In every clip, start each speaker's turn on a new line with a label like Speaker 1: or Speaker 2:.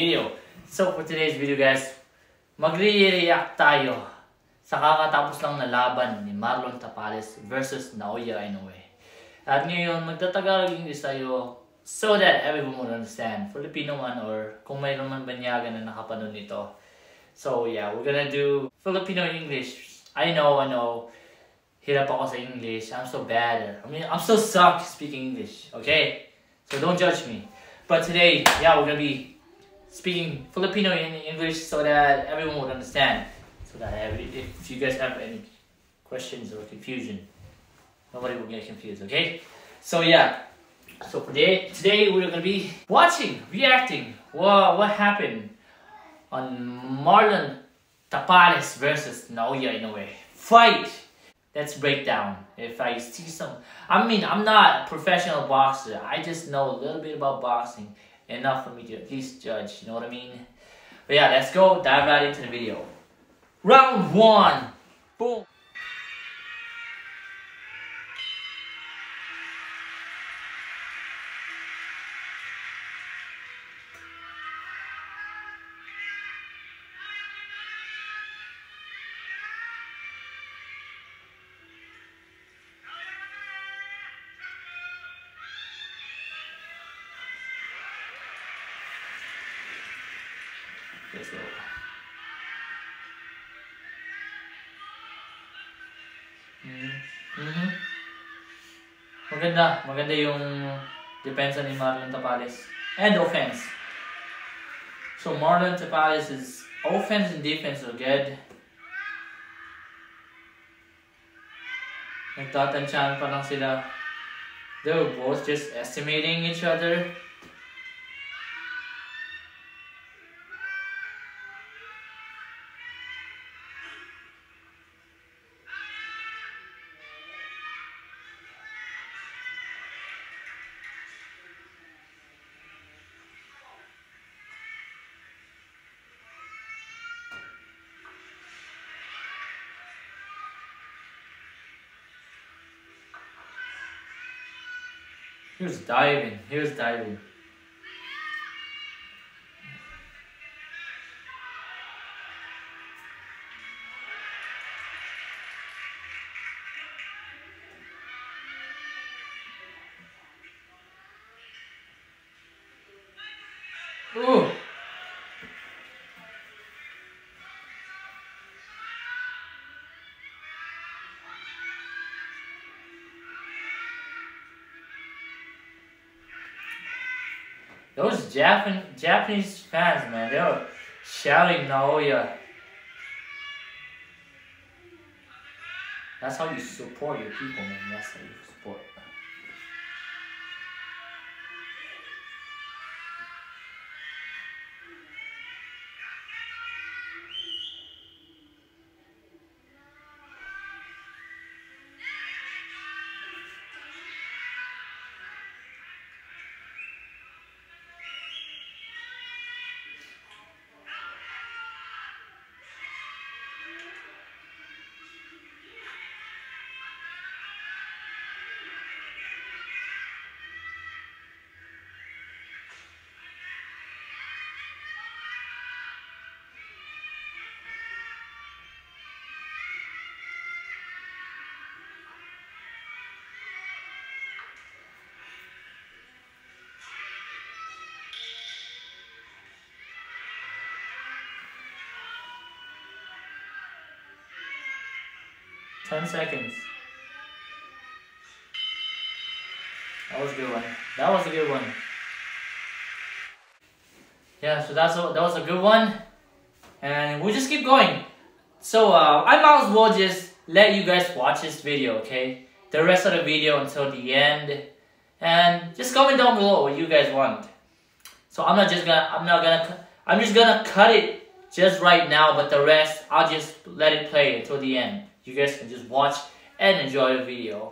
Speaker 1: video. So for today's video guys, magre-react tayo sa kakatapos lang na laban ni Marlon Tapales versus Naoya Inoue. At ngayon, magtatagalog English tayo so that everyone will understand. Filipino man or kung mayroon man banyagan na nakapanood nito. So yeah, we're gonna do Filipino English. I know. Hirap ako sa English. I'm so bad. I'm so suck speaking English. Okay? So don't judge me. But today, yeah, we're gonna be speaking Filipino in English so that everyone would understand. So that if you guys have any questions or confusion, nobody will get confused. Okay? So yeah. So today we're gonna be reacting. What happened on Marlon Tapales versus Naoya Inoue fight. Let's break down. If I see I'm not a professional boxer. I just know a little bit about boxing, enough for me to at least judge. You know what I mean? But yeah, let's go dive right into the video. Round 1. Boom. Let's go. Maganda yung depensa ni Marlon Tapales and offense. So Marlon Tapales' offense and defense are good. Nagtatansyahan pa lang sila. They were both just estimating each other. He was diving. Ooh. Those Japanese fans, man, they were shouting Naoya. That's how you support your people, man. That's how you support. Ten seconds. That was a good one. Yeah, so that was a good one. And we'll just keep going. So I might as well just let you guys watch this video, okay? The rest of the video until the end. And just comment down below what you guys want. So I'm just gonna cut it just right now, but the rest I'll just let it play until the end. You guys can just watch and enjoy the video.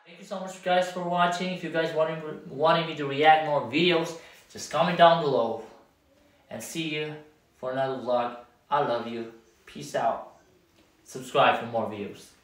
Speaker 1: Thank you so much guys for watching. If you guys wanted me to react more videos, just comment down below. And see you for another vlog. I love you. Peace out. Subscribe for more videos.